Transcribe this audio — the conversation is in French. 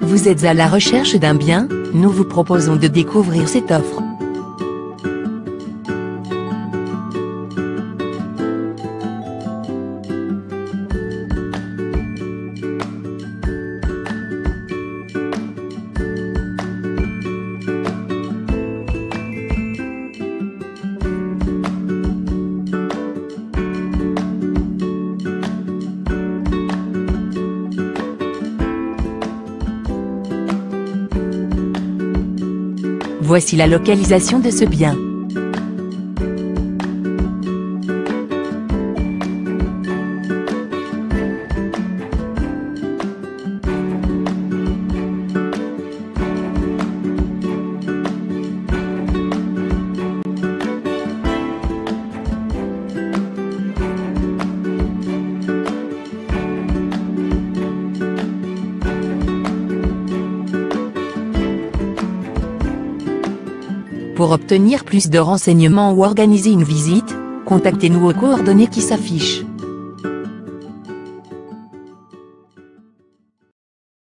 Vous êtes à la recherche d'un bien? Nous vous proposons de découvrir cette offre. Voici la localisation de ce bien. Pour obtenir plus de renseignements ou organiser une visite, contactez-nous aux coordonnées qui s'affichent.